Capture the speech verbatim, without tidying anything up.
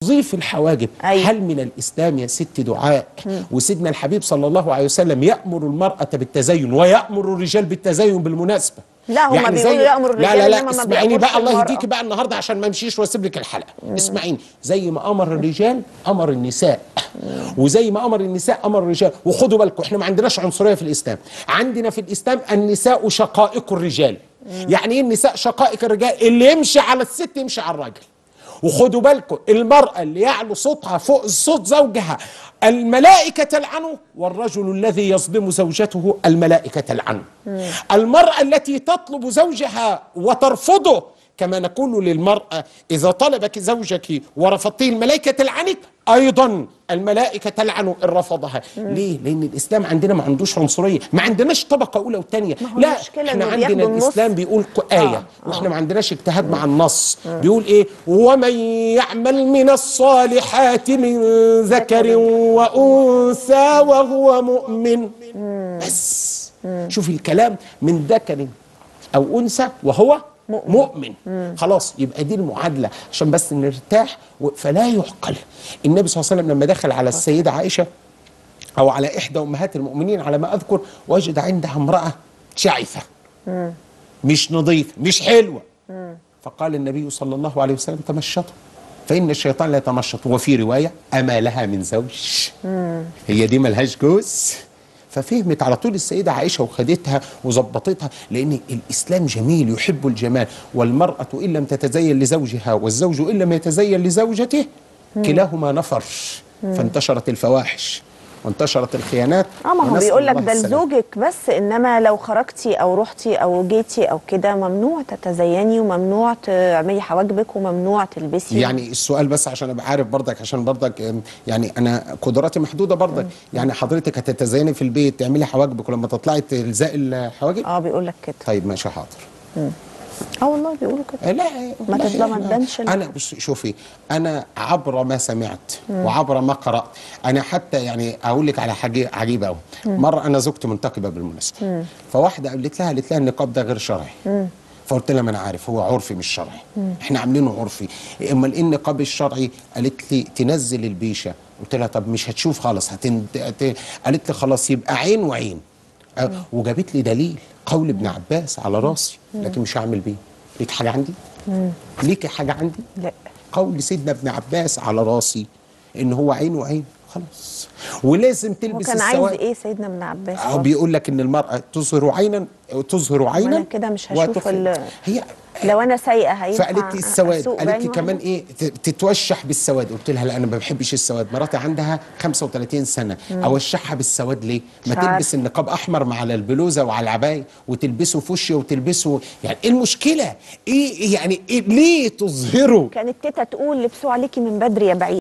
تضيف الحواجب. أيوة. هل من الإسلام يا ست دعاء؟ مم. وسيدنا الحبيب صلى الله عليه وسلم يأمر المرأة بالتزين ويأمر الرجال بالتزين بالمناسبة. لا هم يعني بيقولوا يأمر الرجال. لا لا لا اسمعيني بقى، الله يهديكي بقى النهارده عشان ما امشيش واسيب لك الحلقة. مم. اسمعيني، زي ما أمر الرجال أمر النساء. مم. وزي ما أمر النساء أمر الرجال. وخدوا بالكم احنا ما عندناش عنصرية في الإسلام. عندنا في الإسلام النساء شقائق الرجال. مم. يعني ايه النساء شقائق الرجال؟ اللي يمشي على الست يمشي على الراجل. وخدوا بالكم المرأة اللي يعلو صوتها فوق صوت زوجها الملائكة تلعنه، والرجل الذي يظلم زوجته الملائكة تلعنه. المرأة التي تطلب زوجها وترفضه، كما نقول للمرأة إذا طلبك زوجك ورفضتيه الملائكة تلعنك، أيضا الملائكة تلعن إن رفضها. ليه؟ لأن الإسلام عندنا ما عندوش عنصرية، ما عندناش طبقة أولى وثانية. لا، احنا عندنا الإسلام بيقول آية. آه. واحنا ما عندناش اجتهاد مع النص. مم. بيقول إيه؟ ومن يعمل من الصالحات من ذكر وأنثى وهو مؤمن. مم. بس مم. شوف الكلام، من ذكر أو أنثى وهو مؤمن, مؤمن. مم. خلاص، يبقى دي المعادلة عشان بس نرتاح. فلا يعقل. النبي صلى الله عليه وسلم لما دخل على السيدة عائشة أو على إحدى أمهات المؤمنين على ما أذكر، وجد عندها امرأة شعثة مش نظيفة مش حلوة. مم. فقال النبي صلى الله عليه وسلم تمشطوا فإن الشيطان لا يتمشط. وفي رواية أما لها من زوج. مم. هي دي ملهاش جوز. ففهمت على طول السيدة عائشة وخدتها وظبطتها، لأن الإسلام جميل يحب الجمال. والمرأة إن لم تتزين لزوجها والزوج إن لم يتزين لزوجته كلاهما نفر. فانتشرت الفواحش وانتشرت الخيانات. اه ما هو بيقول لك ده لزوجك بس، انما لو خرجتي او رحتي او جيتي او كده ممنوع تتزيني وممنوع تعملي حواجبك وممنوع تلبسي. يعني السؤال بس عشان ابقى عارف برضك، عشان برضك يعني انا قدراتي محدوده برضك. يعني حضرتك هتتزيني في البيت تعملي حواجبك ولما تطلعي تلزقي الحواجب؟ اه بيقول لك كده. طيب ماشي حاضر. مم. اه والله بيقولوا كده. لا ما تطلع ما تبانش. انا بص شوفي، انا عبر ما سمعت مم. وعبر ما قرات، انا حتى يعني اقول لك على حاجه عجيبه قوي. مره انا زوجتي منتقبه بالمناسبه، فواحده قالت لها قالت لها النقاب ده غير شرعي. مم. فقلت لها ما انا عارف هو عرفي مش شرعي. مم. احنا عاملينه عرفي. امال ايه النقاب الشرعي؟ قالت لي تنزل البيشه. قلت لها طب مش هتشوف خالص هتن... قالت لي خلاص يبقى عين وعين. أه وجابت لي دليل قول ابن عباس على راسي، لكن مش هعمل بيه. ليك حاجه عندي؟ مم. ليك حاجه عندي؟ لا. قول سيدنا ابن عباس على راسي ان هو عين وعين خلاص. ولازم تلبس السواد. هو كان عايز ايه سيدنا ابن عباس؟ هو بيقول لك ان المراه تظهر عينا تظهر عينا. انا كده مش هشوف هي لو انا سايقه هينفع. فقالت لي السواد، قالت لي كمان ايه تتوشح بالسواد. قلت لها لا انا ما بحبش السواد، مراتي عندها خمسة وثلاثين سنه. مم. اوشحها بالسواد ليه؟ ما تلبس النقاب احمر مع البلوزه وعلى العبايه وتلبسه فوشيا وتلبسه، يعني ايه المشكله؟ ايه يعني إيه ليه تظهروا؟ كانت تيتا تقول لبسوا عليكي من بدري يا بعيد.